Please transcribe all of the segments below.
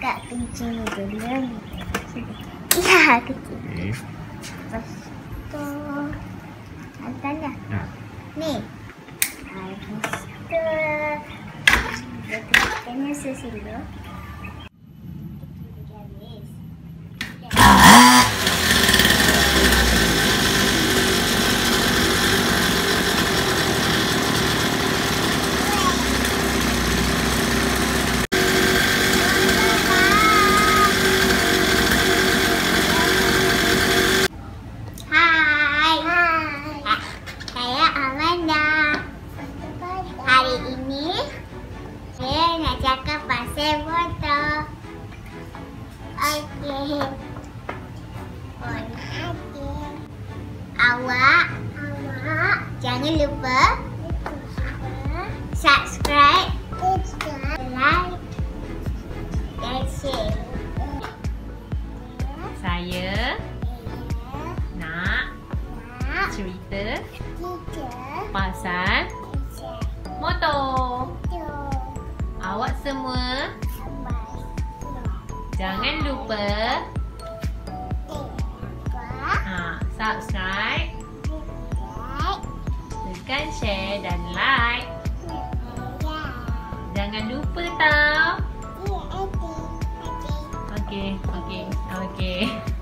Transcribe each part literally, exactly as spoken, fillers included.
agak kencing dulu. Ya, kecil. Okay. Lepas tu hantar dah. Nah. Ni. Habis tu kita tekannya sesilo. Hari ini saya nak cakap pasal botol. Okey. Okey. Awak, awak jangan lupa subscribe, like dan share. Saya nak cerita pasal motor. Awak semua jangan lupa ha, subscribe, tekan share dan like. Jangan lupa tau. Okey, okey, okey.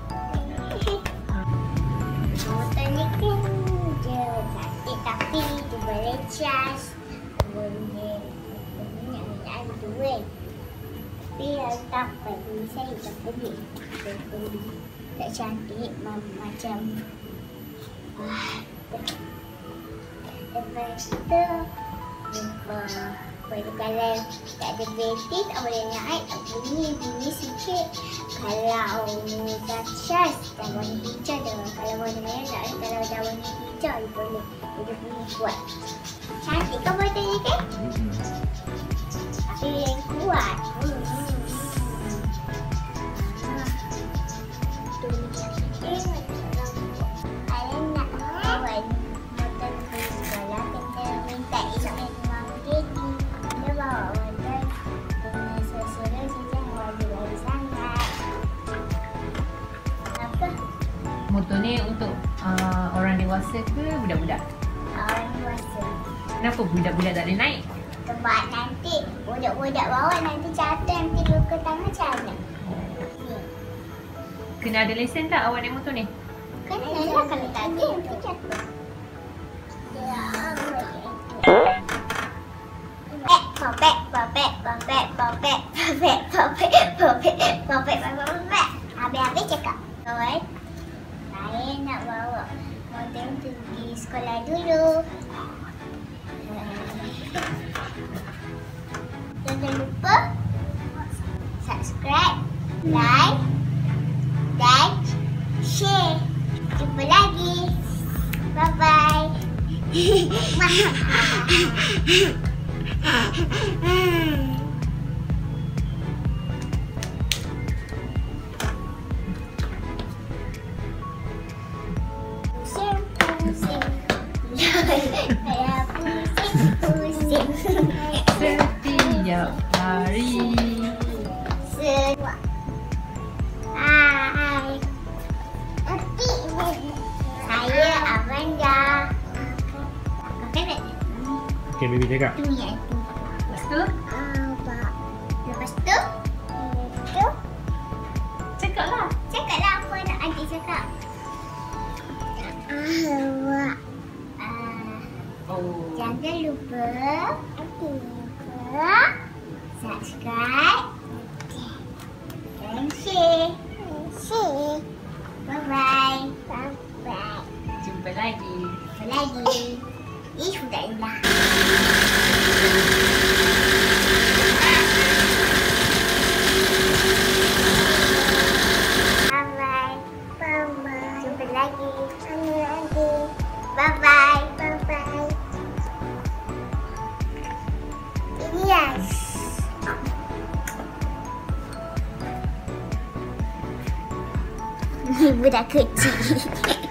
Motor ni kan dia cantik tapi dia boleh charge. Boleh minyak-minyak duit. Tapi tak bagi saya tak beli. Tak beli. Tak cantik macam ah. Lepas tu lupa. Kalau tak ada bateri tak boleh naik, tak bunyi, bunyi sikit. Kalau dah charge, dah warna hijau dah. Kalau warna merah tak ada, kalau dah warna hijau dia boleh. Dia bunyi kuat. Cantik kan botol ni kan? Tapi yang kuat. Hmm. Tu ni cantik. Kalau nak bawa motor pergi sekolah, kena minta izin mama daddy. Dia bawa motor kena sesuai saja, wajib-wajib sangat. Apa? Motor ni untuk uh, orang dewasa ke budak-budak? Orang dewasa. Kenapa budak-budak tak boleh naik? Sebab nanti budak-budak bawa nanti jatuh, nanti luka tangan macam mana? Kena ada lesen tak awak naik motor ni? Kena lah, kalau tak ada nanti jatuh. Popek, popek, popek, popek, popek, popek, popek, popek, popek, popek. Habis-habis cakap, kawan, saya nak bawa motor pergi sekolah dulu. Jangan lupa subscribe, like dan share. Jumpa lagi. Bye-bye. Pusing-pusing. Saya pusing-pusing. Setiap hari. Semua. Hai. Saya Amanda. Kakak nak Okay, baby cakap. tu ni tu. Lepas tu, Apa? Lepas tu? Lepas tu? cakap lah. Cakaplah apa nak adik cakap. Awak. Oh. Jangan lupa. Jangan lupa. Subscribe. Dan share. Share. Bye-bye. Bye-bye. Jumpa lagi. Jumpa lagi. Ih, sudah hilang. Bye-bye. Bye-bye. Jumpa lagi. Jumpa lagi. Bye-bye. Bye-bye. Yes. Ni budak kecil.